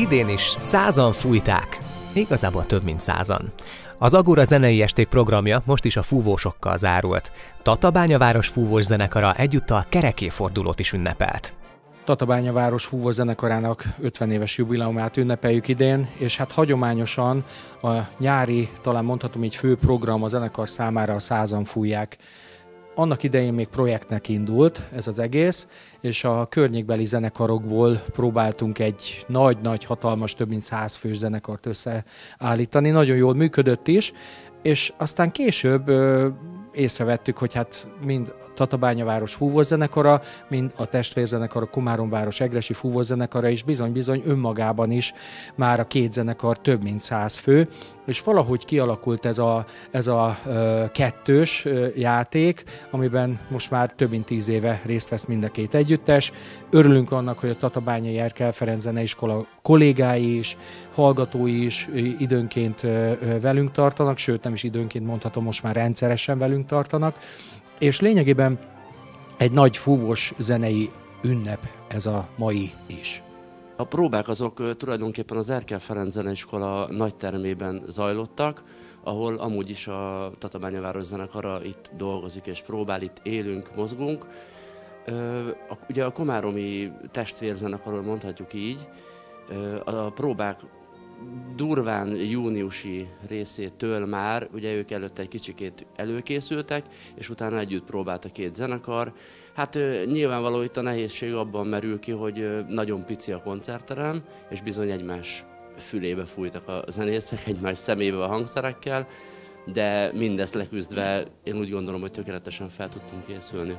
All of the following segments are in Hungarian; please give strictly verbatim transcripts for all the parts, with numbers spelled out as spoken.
idén is százan fújták, igazából több mint százan. Az Agora zenei esték programja most is a fúvósokkal zárult. Tatabánya város fúvós zenekara egyúttal kerekéfordulót is ünnepelt. Tatabánya város fúvós zenekarának ötven éves jubileumát ünnepeljük idén, és hát hagyományosan a nyári, talán mondhatom így főprogram a zenekar számára a százan fújják. Annak idején még projektnek indult ez az egész, és a környékbeli zenekarokból próbáltunk egy nagy-nagy, hatalmas, több mint száz fős zenekart összeállítani. Nagyon jól működött is, és aztán később ö, észrevettük, hogy hát mind a Tatabánya város fúvós zenekara, mind a testvérzenekar, a Komáromváros egressy fúvós zenekara is bizony-bizony önmagában is már a két zenekar több mint száz fő, és valahogy kialakult ez a, ez a ö, kettős ö, játék, amiben most már több mint tíz éve részt vesz mind a két együttes. Örülünk annak, hogy a Tatabányai Erkel Ferenc Zeneiskola kollégái is, hallgatói is időnként ö, ö, velünk tartanak, sőt nem is időnként mondhatom, most már rendszeresen velünk tartanak, és lényegében egy nagy fúvós zenei ünnep ez a mai is. A próbák azok tulajdonképpen az Erkel Ferenc Zeneiskola nagytermében zajlottak, ahol amúgy is a Tatabánya város zenekara itt dolgozik és próbál, itt élünk, mozgunk. Ugye a komáromi testvérzenekarról mondhatjuk így, a próbák durván júniusi részétől már, ugye ők előtte egy kicsikét előkészültek, és utána együtt próbált a két zenekar. Hát nyilvánvaló itt a nehézség abban merül ki, hogy nagyon pici a koncertterem, és bizony egymás fülébe fújtak a zenészek, egymás szemébe a hangszerekkel, de mindezt leküzdve én úgy gondolom, hogy tökéletesen fel tudtunk készülni.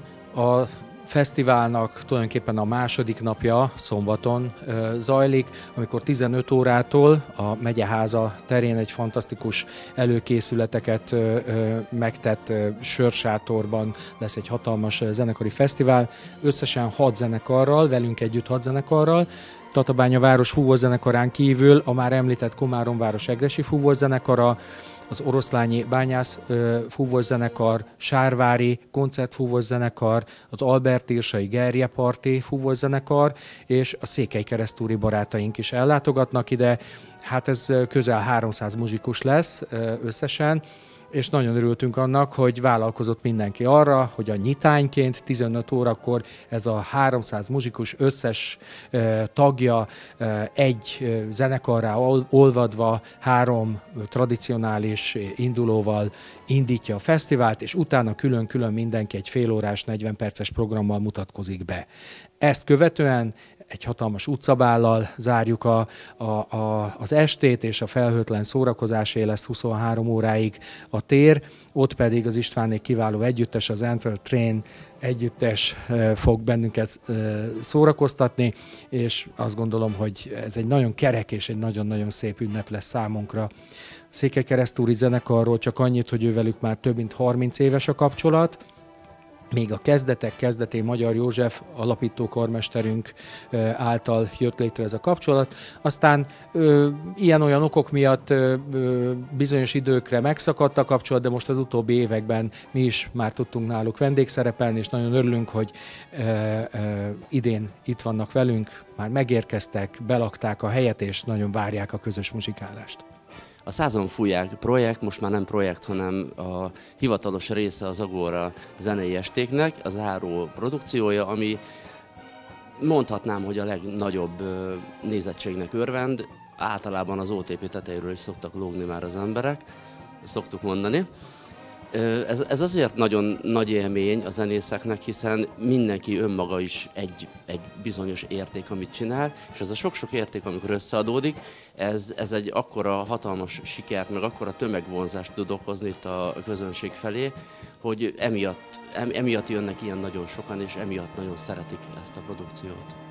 A fesztiválnak tulajdonképpen a második napja szombaton ö, zajlik, amikor tizenöt órától a megyeháza terén egy fantasztikus előkészületeket ö, ö, megtett ö, sörsátorban lesz egy hatalmas zenekari fesztivál, összesen hat zenekarral, velünk együtt hat zenekarral. Tatabánya város fúvós zenekarán kívül a már említett Komáromváros egressy fúvós zenekara, az Oroszlányi Bányász fúvós zenekar, Sárvári koncertfúvós zenekar, az Albert-írsai Gerjeparti fúvós zenekar, és a székelykeresztúri barátaink is ellátogatnak ide. Hát ez közel háromszáz muzsikus lesz összesen, és nagyon örültünk annak, hogy vállalkozott mindenki arra, hogy a nyitányként tizenöt órakor ez a háromszáz muzsikus összes eh, tagja eh, egy eh, zenekarrá olvadva három tradicionális indulóval indítja a fesztivált, és utána külön-külön mindenki egy félórás, negyven perces programmal mutatkozik be. Ezt követően egy hatalmas utcabállal zárjuk a, a, a, az estét, és a felhőtlen szórakozásé lesz huszonhárom óráig a tér, ott pedig az Istvánnék kiváló együttes, az Enter Train együttes fog bennünket szórakoztatni, és azt gondolom, hogy ez egy nagyon kerek és egy nagyon-nagyon szép ünnep lesz számunkra. Székelykeresztúri zenekarról csak annyit, hogy ővelük már több mint harminc éves a kapcsolat. Még a kezdetek kezdetén Magyar József alapító karmesterünk által jött létre ez a kapcsolat. Aztán ilyen-olyan okok miatt ö, ö, bizonyos időkre megszakadt a kapcsolat, de most az utóbbi években mi is már tudtunk náluk vendégszerepelni, és nagyon örülünk, hogy ö, ö, idén itt vannak velünk, már megérkeztek, belakták a helyet, és nagyon várják a közös muzsikálást. A Százan fújják projekt most már nem projekt, hanem a hivatalos része az Agora zenei estéknek, a záró produkciója, ami mondhatnám, hogy a legnagyobb nézettségnek örvend. Általában az o té pé tetejéről is szoktak lógni már az emberek, szoktuk mondani. Ez, ez azért nagyon nagy élmény a zenészeknek, hiszen mindenki önmaga is egy, egy bizonyos érték, amit csinál, és ez a sok-sok érték, amikor összeadódik, ez, ez egy akkora hatalmas sikert, meg akkora tömegvonzást tud okozni itt a közönség felé, hogy emiatt, emiatt jönnek ilyen nagyon sokan, és emiatt nagyon szeretik ezt a produkciót.